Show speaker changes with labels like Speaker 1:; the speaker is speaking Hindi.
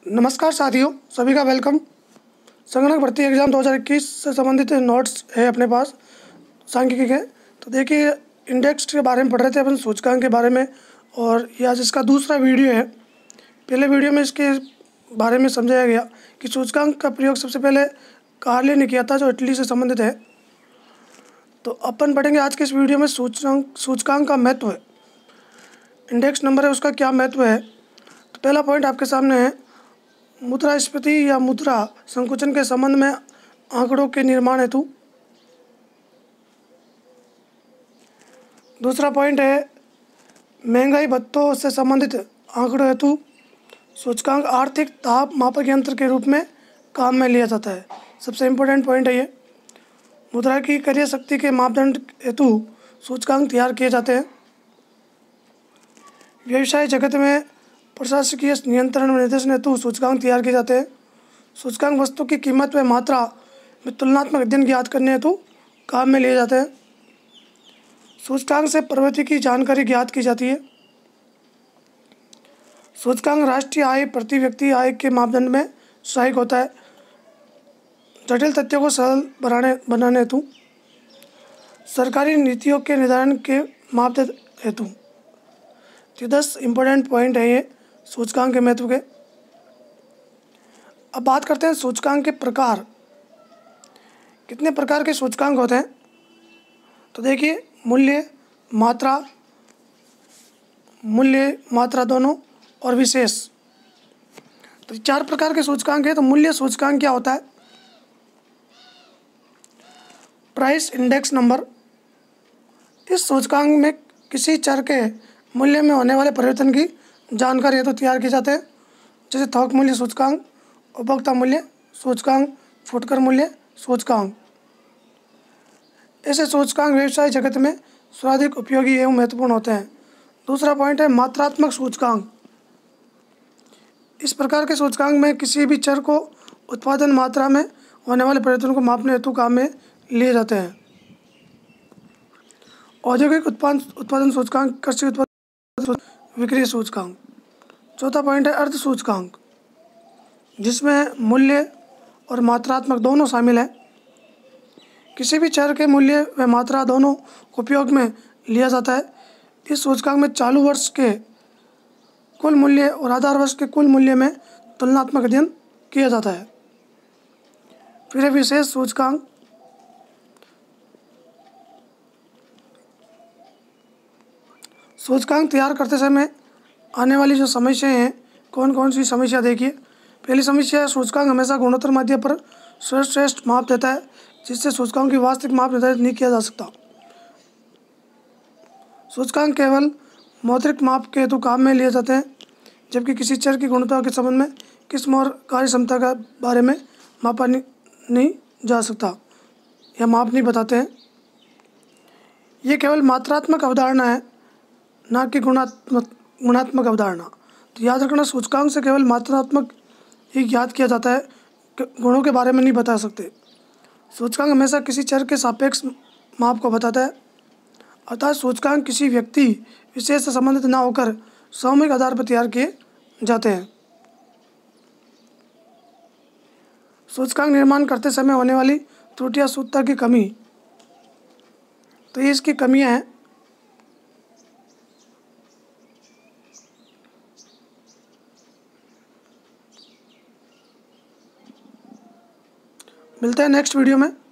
Speaker 1: नमस्कार साथियों, सभी का वेलकम। संगणक भर्ती एग्ज़ाम 2021 से संबंधित नोट्स है अपने पास, सांख्यिकी के। तो देखिए, इंडेक्स के बारे में पढ़ रहे थे अपन, सूचकांक के बारे में, और ये आज इसका दूसरा वीडियो है। पहले वीडियो में इसके बारे में समझाया गया कि सूचकांक का प्रयोग सबसे पहले कार्ले ने किया था, जो इटली से संबंधित है। तो अपन पढ़ेंगे आज के इस वीडियो में सूचकांक का महत्व है। इंडेक्स नंबर है, उसका क्या महत्व है। तो पहला पॉइंट आपके सामने है, मुद्रास्फीति या मुद्रा संकुचन के संबंध में आंकड़ों के निर्माण हेतु। दूसरा पॉइंट है, महंगाई भत्तों से संबंधित आंकड़ों हेतु सूचकांक आर्थिक ताप मापक यंत्र के रूप में काम में लिया जाता है। सबसे इम्पोर्टेंट पॉइंट है ये। मुद्रा की क्रय शक्ति के मापदंड हेतु सूचकांक तैयार किए जाते हैं। व्यवसाय जगत में प्रशासकीय नियंत्रण व निर्देशन हेतु सूचकांक तैयार किए जाते हैं। सूचकांक वस्तु की कीमत व मात्रा में तुलनात्मक अध्ययन ज्ञात करने हेतु काम में लिए जाते हैं। सूचकांक से प्रवृत्ति की जानकारी ज्ञात की जाती है। सूचकांक राष्ट्रीय आय प्रति व्यक्ति आय के मापदंड में सहायक होता है, जटिल तथ्यों को सरल बनाने हेतु, सरकारी नीतियों के निर्धारण के मापदंड हेतु। 10 इम्पोर्टेंट पॉइंट है ये सूचकांक के महत्व के। अब बात करते हैं सूचकांक के प्रकार। कितने प्रकार के सूचकांक होते हैं। तो देखिए, मूल्य मात्रा दोनों और विशेष। तो 4 प्रकार के सूचकांक है। तो मूल्य सूचकांक क्या होता है। Price index number. इस सूचकांक में किसी चर के मूल्य में होने वाले परिवर्तन की जानकारी हेतु तैयार किए जाते हैं, जैसे थोक मूल्य सूचकांक, उपभोक्ता मूल्य सूचकांक, फुटकर मूल्य सूचकांक। ऐसे सूचकांक व्यवसाय जगत में सर्वाधिक उपयोगी एवं महत्वपूर्ण होते हैं। दूसरा पॉइंट है, मात्रात्मक सूचकांक। इस प्रकार के सूचकांक में किसी भी चर को उत्पादन मात्रा में होने वाले परिवर्तन को मापने हेतु काम में लिए जाते हैं। औद्योगिक उत्पादन सूचकांक, कृषि उत्पादन, विक्रय सूचकांक। चौथा पॉइंट है, अर्ध सूचकांक, जिसमें मूल्य और मात्रात्मक दोनों शामिल हैं। किसी भी चर के मूल्य व मात्रा दोनों उपयोग में लिया जाता है। इस सूचकांक में चालू वर्ष के कुल मूल्य और आधार वर्ष के कुल मूल्य में तुलनात्मक अध्ययन किया जाता है। फिर है विशेष सूचकांक। सूचकांक तैयार करते समय आने वाली जो समस्याएं हैं, कौन कौन सी समस्या देखिए। पहली समस्या है, सूचकांक हमेशा गुणोत्तर माध्य पर सर्वश्रेष्ठ माप देता है, जिससे सूचकांक की वास्तविक माप निर्धारित नहीं किया जा सकता। सूचकांक केवल मौद्रिक माप के हेतु काम में लिए जाते हैं, जबकि किसी चर की गुणवत्ता के संबंध में किस्म और कार्य क्षमता के बारे में मापा नहीं जा सकता या माप नहीं बताते हैं। ये केवल मात्रात्मक अवधारणा है, ना कि गुणात्मक अवधारणा। तो याद रखना, सूचकांक से केवल मात्रात्मक ही ज्ञात किया जाता है, गुणों के बारे में नहीं बता सकते। सूचकांक हमेशा किसी चर के सापेक्ष माप को बताता है, अर्थात सूचकांक किसी व्यक्ति विशेष से संबंधित ना होकर सामूहिक आधार पर तैयार किए जाते हैं। सूचकांक निर्माण करते समय होने वाली त्रुटियां, शुद्धता की कमी, तो ये इसकी कमियां हैं। मिलते हैं नेक्स्ट वीडियो में।